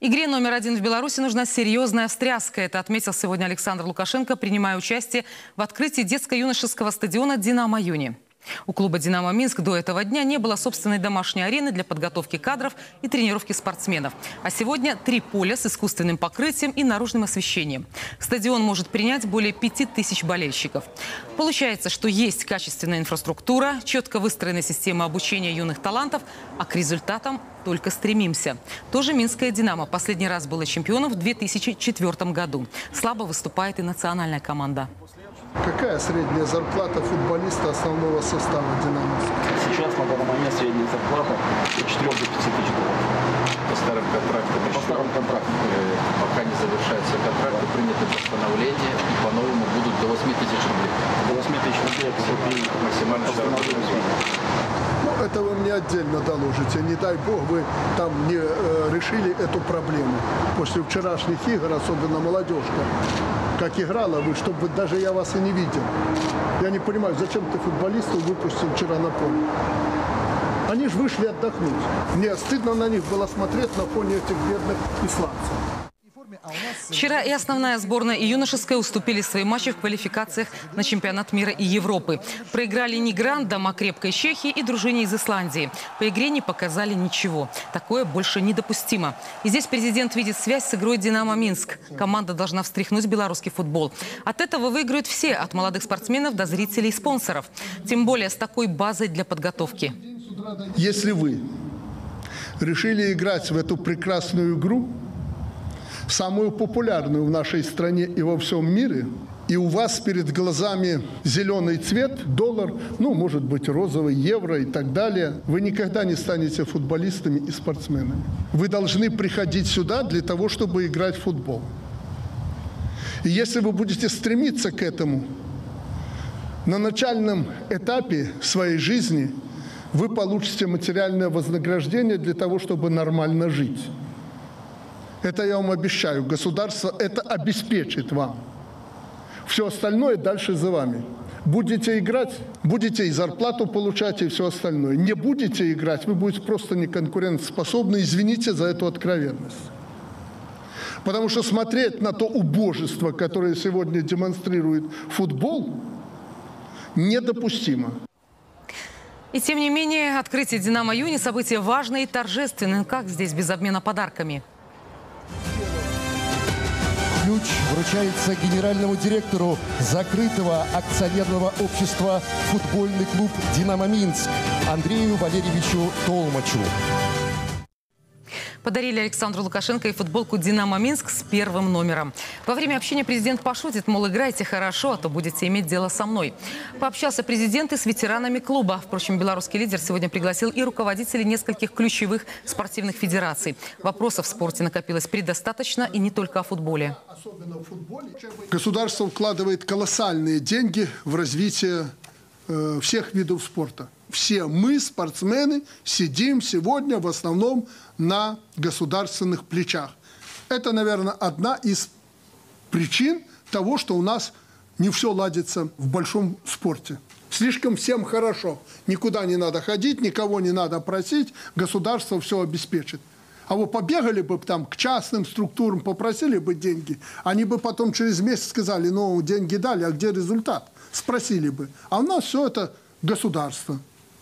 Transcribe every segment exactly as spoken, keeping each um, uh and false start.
Игре номер один в Беларуси нужна серьезная встряска. Это отметил сегодня Александр Лукашенко, принимая участие в открытии детско-юношеского стадиона «Динамо Юни». У клуба «Динамо Минск» до этого дня не было собственной домашней арены для подготовки кадров и тренировки спортсменов. А сегодня три поля с искусственным покрытием и наружным освещением. Стадион может принять более пяти тысяч болельщиков. Получается, что есть качественная инфраструктура, четко выстроенная система обучения юных талантов, а к результатам только стремимся. Тоже минская «Динамо» последний раз была чемпионом в две тысячи четвёртом году. Слабо выступает и национальная команда. Какая средняя зарплата футболиста основного состава «Динамо»? Сейчас на данный момент средняя зарплата от четырёх до пяти тысяч долларов. По старым контрактам По старым контрактам. э, пока не завершается контракт, принято постановление, и по-новому будут до восьми тысяч рублей. До восьми тысяч рублей это Максимально Ну, это вы мне отдельно доложите. Не дай бог вы там не э, решили эту проблему. После вчерашних игр, особенно молодежка, как играла вы, чтобы даже я вас и не видел. Я не понимаю, зачем ты футболистов выпустил вчера на поле? Они же вышли отдохнуть. Мне стыдно на них было смотреть на фоне этих бедных исландцев. Вчера и основная сборная, и юношеская уступили свои матчи в квалификациях на чемпионат мира и Европы. Проиграли не грандам, а крепкой Чехии и дружине из Исландии. По игре не показали ничего. Такое больше недопустимо. И здесь президент видит связь с игрой «Динамо Минск». Команда должна встряхнуть белорусский футбол. От этого выиграют все, от молодых спортсменов до зрителей и спонсоров. Тем более с такой базой для подготовки. Если вы решили играть в эту прекрасную игру, самую популярную в нашей стране и во всем мире, и у вас перед глазами зеленый цвет, доллар, ну, может быть, розовый, евро и так далее, вы никогда не станете футболистами и спортсменами. Вы должны приходить сюда для того, чтобы играть в футбол. И если вы будете стремиться к этому, на начальном этапе своей жизни вы получите материальное вознаграждение для того, чтобы нормально жить. Это я вам обещаю. Государство это обеспечит вам. Все остальное дальше за вами. Будете играть, будете и зарплату получать, и все остальное. Не будете играть, вы будете просто неконкурентоспособны. Извините за эту откровенность. Потому что смотреть на то убожество, которое сегодня демонстрирует футбол, недопустимо. И тем не менее, открытие «Динамо Юни» – событие важное и торжественное. Как здесь без обмена подарками? Ключ вручается генеральному директору закрытого акционерного общества «Футбольный клуб «Динамо Минск» Андрею Валерьевичу Толмачу. Подарили Александру Лукашенко и футболку «Динамо Минск» с первым номером. Во время общения президент пошутит, мол, играйте хорошо, а то будете иметь дело со мной. Пообщался президент и с ветеранами клуба. Впрочем, белорусский лидер сегодня пригласил и руководителей нескольких ключевых спортивных федераций. Вопросов в спорте накопилось предостаточно, и не только о футболе. Государство вкладывает колоссальные деньги в развитие э, всех видов спорта. Все мы, спортсмены, сидим сегодня в основном на государственных плечах. Это, наверное, одна из причин того, что у нас не все ладится в большом спорте. Слишком всем хорошо. Никуда не надо ходить, никого не надо просить, государство все обеспечит. А вы побегали бы там к частным структурам, попросили бы деньги, они бы потом через месяц сказали, ну, деньги дали, а где результат? Спросили бы. А у нас все это государство.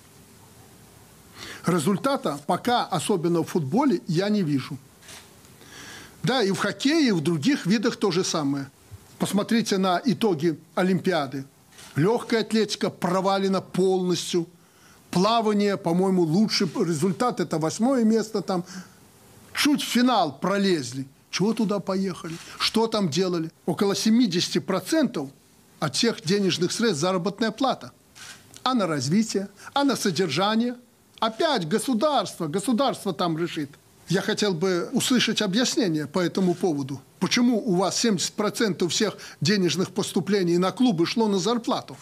Результата пока, особенно в футболе, я не вижу. Да, и в хоккее, и в других видах то же самое. Посмотрите на итоги Олимпиады. Легкая атлетика провалена полностью. Плавание, по-моему, лучший результат. Это восьмое место там. Чуть в финал пролезли. Чего туда поехали? Что там делали? Около семидесяти процентов от всех денежных средств заработная плата. А на развитие, а на содержание – опять государство, государство там решит. Я хотел бы услышать объяснение по этому поводу. Почему у вас семьдесят процентов всех денежных поступлений на клубы шло на зарплату?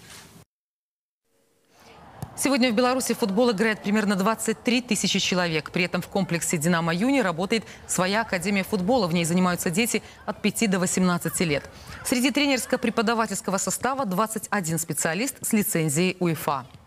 Сегодня в Беларуси в футбол играет примерно двадцать три тысячи человек. При этом в комплексе «Динамо Юни» работает своя академия футбола. В ней занимаются дети от пяти до восемнадцати лет. Среди тренерско-преподавательского состава двадцать один специалист с лицензией УЕФА.